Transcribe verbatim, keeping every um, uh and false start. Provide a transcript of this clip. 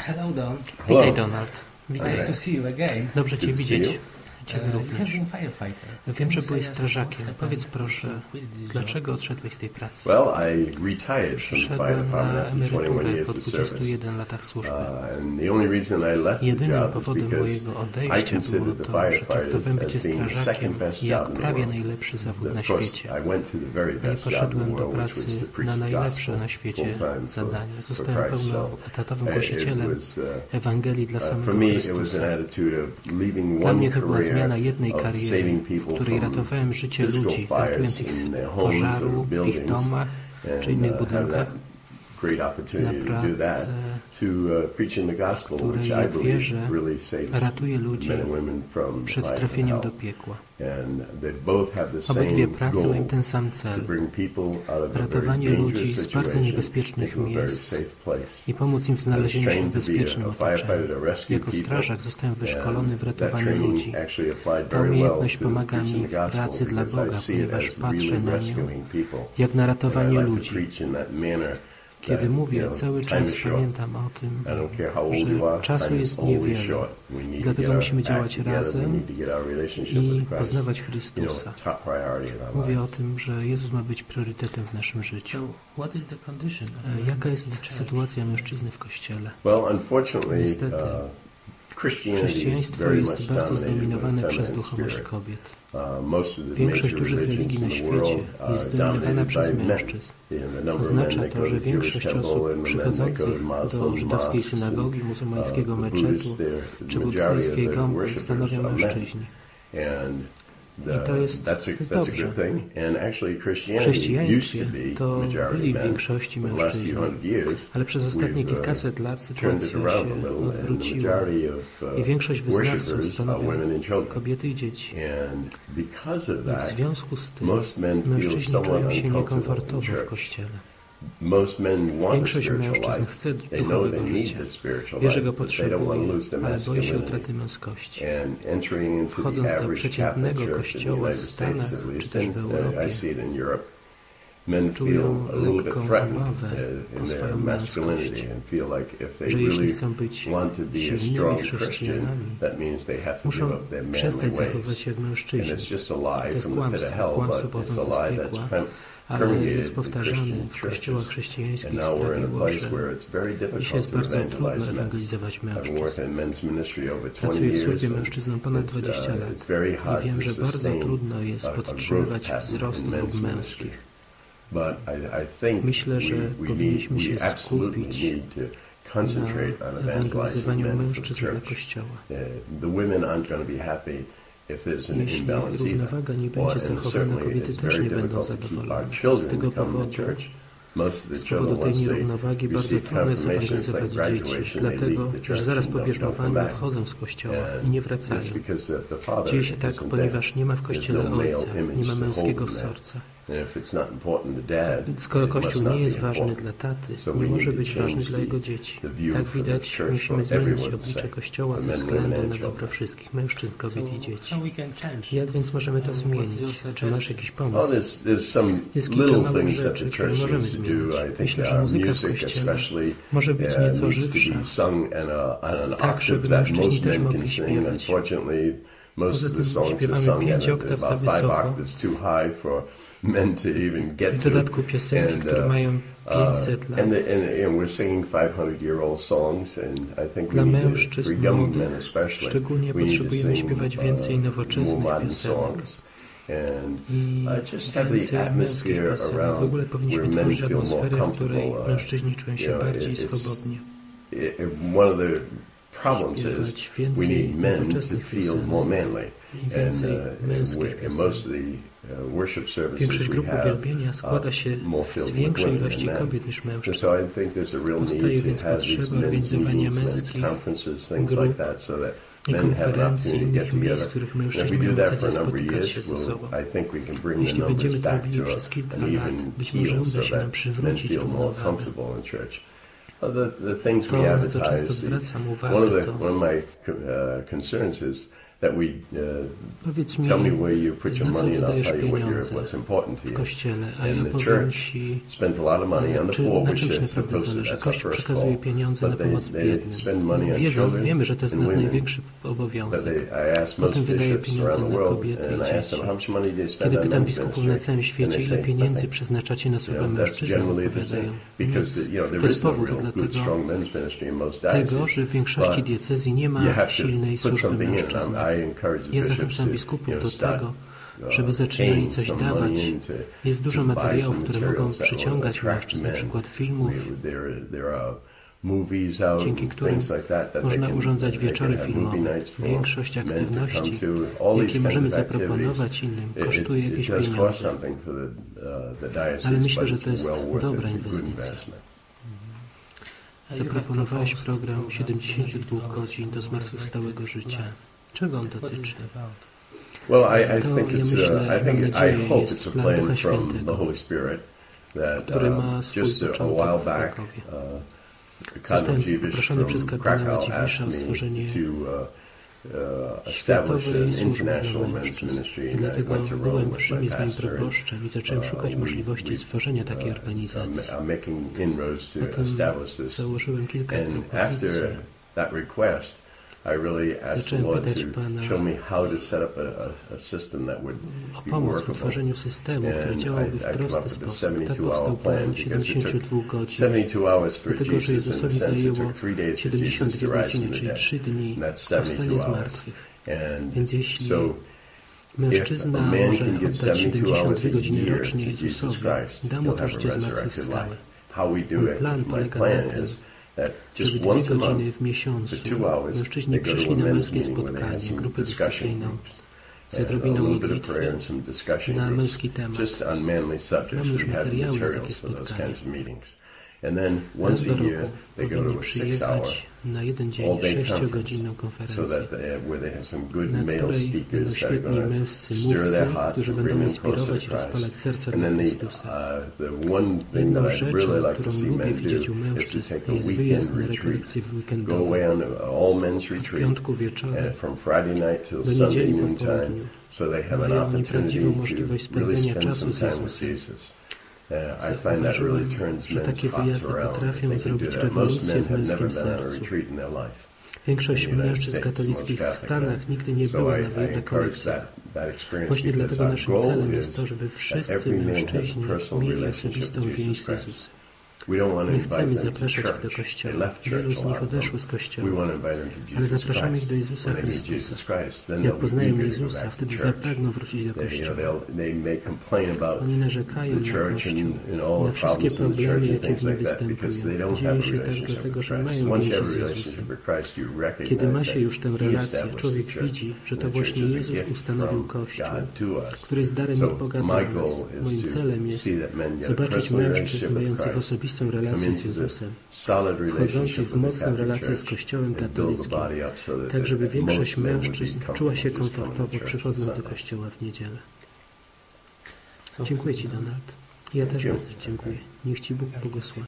Hello, Don. Witaj, Donald. Witaj. Nice to see you again. Dobrze Cię widzieć. Ciebie Uh, również. you have been firefighter. Wiem, że byłeś strażakiem. Powiedz proszę, dlaczego odszedłeś z tej pracy? Well, I retired from the fire Przyszedłem department na after twenty-one emeryturę years po of dwudziestu service. jeden latach służby. Uh, and the only reason I left the Jedynym job is powodem because mojego I odejścia było considered the to, że firefighters traktowałem bycie as being the strażakiem second best jak job in the prawie world. najlepszy zawód na Of course, świecie. I went to the very I best job in poszedłem the do world, which was pracy to preach na the najlepsze gospel na świecie full-time for- zadanie. for Zostałem Christ. So, pełnoetatowym uh, głosicielem it was, uh, Ewangelii dla uh, for samego me, it was an Chrystusa. attitude of leaving Dla one mnie to była career zmiana jednej of kariery, saving w people której from ratowałem życie physical ludzi, fires ratując ich z in their homes pożaru or w ich buildings, domach czy and, innych uh, have budynkach, that great opportunity na to do that, pracę, to uh, preaching the gospel, której, which I jak believe wierzę, really saves ratuje ludzi men and women from przed life and trafieniem do hell. piekła. And they both have the same Obydwie prace goal, mają ten sam to cel. bring people out of a Ratowanie very ludzi dangerous z bardzo situation niebezpiecznych into a very miejsc safe place. i pomóc im w znalezieniu się w bezpiecznym a otoczeniu. firefighter to rescue Jako people, strażak zostałem wyszkolony w and that ratowaniu training ludzi. actually applied Ta very well umiejętność to pomaga preaching mi the w gospel, pracy dla because I Boga, see it ponieważ as patrzę really na nią rescuing people. jak na And I ratowanie like to ludzi. preach in that manner. Kiedy mówię, cały time czas is short. pamiętam o tym, I don't care how old you że are, czasu time is jest always niewiele. short. We need to Dlatego get musimy our działać act together. We razem need to get our relationship i with Christ, poznawać you know, Chrystusa. top priority in our Mówię o lives. tym, że Jezus ma być priorytetem w naszym życiu. E, Jaka jest sytuacja mężczyzny w Kościele? Well, unfortunately, Niestety, uh, Christianity is Chrześcijaństwo very jest much bardzo dominated by zdominowane the przez feminine duchowość spirit. kobiet. Uh, most of the Większość major dużych religions religii na in the świecie world are jest zdominowana dominated przez by men. mężczyzn. You know, the number of Oznacza men that to, go że to większość Jewish osób temple and the men that go przychodzących to Muslim do żydowskiej mosques synagogi, and, muzułmańskiego uh, the meczetu Buddhists, they're- czy the majority of buddyjskiej their gomby worshippers stanowią are men. mężczyźni. And the- I to jest- that's a- to jest that's a dobrze. good thing. And actually W Christianity used chrześcijaństwie to be to majority byli w men. większości For the last few mężczyźni, hundred years, ale przez ostatnie we've, uh, kilkaset lat turned it sytuacja around a się little, and the odwróciła majority of, uh, i większość wyznawców worshipers are stanowią women and children. kobiety i dzieci. And because of I w that, związku z tym most men feel mężczyźni somewhat czują się uncomfortable niekomfortowo in w church. Kościele. Most men want a Większość spiritual mężczyzn life. chce They know duchowego they need życia. the spiritual Wie, life, że go but they don't want to potrzebuje, lose their ale boi się masculinity. utraty męskości. And entering into Wchodząc the do average przeciętnego Catholic church in the kościoła w United States, Stanach, at czy least, też and, w uh, Europie, I see it in Europe, men feel czują a little bit lekką threatened obawę uh, o in their swoją masculinity męskość, and feel like if they że jeśli really chcą być want to be a silnymi strong Christian, chrześcijanami, that means they have to give muszą up their manly przestać zachowywać ways. się jak And mężczyźni. it's just a To lie jest from the pit of kłamstwo, hell, kłamstwo but it's pochodzące a z lie piekła, that's prem- ale permeated jest the powtarzany Christian w kościołach churches. chrześcijańskich And i now we're in sprawiło, a place że where it's very dzisiaj difficult jest to bardzo trudno evangelize men. ewangelizować I've mężczyzn. worked in men's ministry over twenty Pracuję w years. służbie and mężczyznom ponad it's, dwadzieścia uh, lat it's very hard i wiem, to że bardzo sustain trudno jest a- a growth podtrzymywać pattern wzrost in men's lub ministry. męskich. But I, I think Myślę, że we, we, powinniśmy need, się we absolutely skupić need to concentrate na on evangelizing ewangelizowaniu men for the mężczyzn dla church. Kościoła. Uh, the women aren't going to be happy if there's an Jeśli imbalance either. równowaga nie Or- będzie and zachowana, certainly kobiety it's też very nie będą difficult to keep zadowolone. our Z children tego to come to powodu, church. Most of the z children, powodu tej once they nierównowagi bardzo receive trudno jest confirmations like ewangelizować dzieci, graduation, they dlatego, leave the church że zaraz and po don't come bierzmowaniu back. odchodzą z kościoła And i nie wracają. that's because the father Dzieje się tak, isn't ponieważ there. nie ma w There's Kościele no male ojca, image nie ma to męskiego hold in that. wzorca. And if it's not important to dad, Skoro it must Kościół not nie be jest ważny important. dla taty, So we nie need może to być ważny change dla the- jego dzieci. the view Tak for the widać, church musimy for zmienić everyone's oblicze sake, Kościoła for ze men, względu women, na and dobro children. wszystkich mężczyzn, kobiet i dzieci. How we can change? Jak więc możemy to zmienić? Czy masz jakiś Oh, pomysł? there's, there's some Jest kilka little małych things that rzeczy, the które church możemy needs to do. zmienić. I think Myślę, że our muzyka w music Kościele especially może być uh, nieco needs to żywsza, be sung in a, on an tak, octave żeby that mężczyźni most też men can mogli sing. śpiewać. Unfortunately, most Poza of the tym songs are śpiewamy sung pięć at oktaw za about five wysoko. octaves too high for men to even W get to. dodatku piosenki, And, które uh, mają Uh, pięćset lat. and, the, and, and we're singing five hundred year old songs, and I think Dla we need to, mężczyzn for young młodych men especially, szczególnie we need to potrzebujemy sing, śpiewać uh, więcej more nowoczesnych modern piosenek songs. And i uh, just have the więcej męskich atmosphere piosenek. W around ogóle powinniśmy where men tworzyć feel more atmosferę, w comfortable. której Uh, mężczyźni czują się you know, bardziej it- it's- swobodnie. it- it- one of the problems is Śpiewać we więcej need men to nowoczesnych feel piosenek more manly. i And, więcej uh, męskich we- and most of piosenek. the uh, worship services Większość we grup have uwielbienia składa are się more z filled with większej women ilości than men. kobiet niż And mężczyzn. so I think there's a real Powstaje need więc to have these potrzeba men's organizowania meetings, men's męskich conferences, things grup like that, so that i men have an konferencji, opportunity to get innych miejsc, w together. których And if mężczyźni we mają do that for okazję a number of spotykać years, się ze we'll, sobą. I think we can bring the Jeśli będziemy numbers to back robili to przez kilka an lat, even być może keel uda so się nam that men przywrócić feel more równowagę. comfortable in church. Uh, The, the things To, we na co często advertise, the- zwracam one of uwagę, the to one of my uh, concerns is that we uh, Powiedz mi, tell me where you put your na co money and I'll wydajesz tell you what you're, pieniądze what's important to w you. Kościele, a ja And the powiem church Ci, spends a lot of money on the czy poor, na which czymś is naprawdę supposed to, zależy. that's our Kościół first przekazuje call. pieniądze na But they, pomoc they biednym. spend money on Wiedzą, children wiemy, że to jest and nasz women. największy But obowiązek. they, I ask most Potem wydaje bishops pieniądze around the na world, kobiety and i I ask them dzieci. how much money do you spend Kiedy on pytam men's biskupów na ministry, całym and świecie, they ile say pieniędzy nothing. przeznaczacie na You służbę know, that's mężczyzn, generally the thing, odpowiadają because nic. you know To there jest is no powód real good, dlatego, strong men's ministry in most tego, dioceses. że w większości But diecezji nie you ma have to silnej put służby something in. mężczyzn. Um, I encourage the Ja bishops zachęcam to, biskupów you know, do start, tego, uh, żeby zaczynali paying coś some dawać. money into- Jest dużo to buy materiałów, some które mogą materials that will przyciągać attract mężczyzn, na men. przykład filmów, We- there, there are movies out, dzięki którym things like that, that they można can- urządzać they can wieczory have filmowe. movie nights for Większość men to aktywności, come to. All these jakie kinds możemy of activities, zaproponować innym, it- kosztuje it- jakieś it does cost pieniądze. something for the, uh, the diocese, Ale myślę, but że it's to jest well worth it. dobra It's a good inwestycja. investment. Zaproponowałeś program siedemdziesiąt dwa godzin do zmartwychwstałego życia. Czego on dotyczy? Well, I, I To think ja it's myślę, a, I mam think it, nadzieję, I hope jest it's a plan plan Ducha from the Świętego, Holy Spirit that który uh, ma swój just a, a początek while w back, Krakowie. uh, Zostałem Kardynał Dziwisz poproszony przez from kardynała Krakow Dziwisza o asked me stworzenie to uh, uh, establish światowej an służby dla international men's mężczyzn. ministry, I and I dlatego went to byłem Rome w with Rzymie my z moim pastor. proboszczem i zacząłem Uh, szukać we- możliwości we, stworzenia takiej uh, organizacji. are making inroads to Potem establish this. założyłem kilka And propozycji. after that request, I really asked the Zacząłem Lord pytać to Pana show me how to set up a, a, a system that would o be pomoc w workable. utworzeniu systemu, który And działałby w I- I come up prosty with the sposób. Tak seventy-two hour powstał plan plan because it siedemdziesiąt dwa took godzin. seventy-two hours for Dlatego, że Jesus, in the Jezusowi sense it zajęło took three days for siedemdziesiąt Jesus to dwie rise from godziny, the czyli dead. trzy dni And that's powstanie seventy-two z hours. martwych. And Więc jeśli so mężczyzna if a man może can give oddać seventy-two siedemdziesiąt hours dwie a godziny year rocznie to Jesus Jezusowi, Christ, da mu he'll to have życie a resurrected zmartwychwstałe. life. How we do Mój it, plan my polega plan na tym, is that żeby just dwie once a godziny month, w miesiącu for two hours, mężczyźni they go to przyszli a na men's męskie meeting where they have spotkanie, some grupę discussion dyskusyjną, z and a odrobiną little bit of modlitwy prayer and some discussion na groups, męski temat. just on manly subjects. Mamy już We have materiały na takie materials for those spotkania. kinds of meetings. And then Raz once do a year, roku they go powinni to a six-hour przyjechać na jeden dzień all-day sześciogodzinną conference, so konferencję, that they have, where they have some good na male której będą speakers that are świetni going męscy to stir mówcy, their hearts którzy and będą bring them closer inspirować i to rozpalać Christ. serca And dla then the, Chrystusa. uh, the one thing Jedną that I'd rzeczą, really like to którą see lubię men widzieć u do is to mężczyzn, take a jest weekend wyjazd na retreat. rekolekcję Go weekendową. away on an all-men's W retreat piątku wieczorem uh, from Friday night till do Sunday niedzieli po noontime, południu so they have an mają oni opportunity prawdziwą to możliwość really spędzenia spend czasu some z time with Jezusem. Jesus. Uh, I find that really Zauważyłem, turns że men's takie hearts wyjazdy around. potrafią They can do zrobić that. Most rewolucję men w have męskim never been on a sercu. retreat in their life. Większość in the United mężczyzn States, katolickich most w Catholic Stanach men. nigdy nie So było I, na I encourage rekolekcjach. that, that experience Właśnie because dlatego our naszym goal celem is jest to, żeby that wszyscy every man has mężczyźni a personal mieli relationship osobistą with więź Jesus z Christ. Jezusem. We don't want to Nie invite chcemy them to zapraszać ich do church. They kościoła. left Wielu church, z a nich lot of them. odeszło z We kościoła. want to invite them to Ale Jesus zapraszamy ich Christ. do Jezusa When they meet Chrystusa. Jesus Christ, then Jak they'll be poznają eager to go Jezusa, back to wtedy church. zapragną wrócić do They, you know, kościoła. they'll, they may complain about Oni narzekają the na church Kościół, and, and all na the wszystkie problems in the problemy, church and jakie things w nim like that because they występują. don't have Dzieje a się tak relationship dlatego, with że Christ. mają Once you więź have a z relationship Jezusem. with Christ, you recognize Kiedy ma się that już tę He relację, established człowiek the church. widzi, że to The church właśnie is a Jezus gift ustanowił from Kościół, God to us. który jest darem So od Boga my dla goal nas. is Moim to celem jest see that men get a zobaczyć personal mężczyzn relationship with mających Christ, osobistą come relację z into the Jezusem, solid wchodzących relationship w with the mocną Catholic relację z Church Kościołem and build the katolickim, body up so that tak żeby the- większość most men would be mężczyzn comfortable czuła się just coming to komfortowo church on przychodząc do Sunday. kościoła w niedzielę. Dziękuję Ci, Donald. Ja też you. bardzo dziękuję. Niech Ci Bóg błogosławi.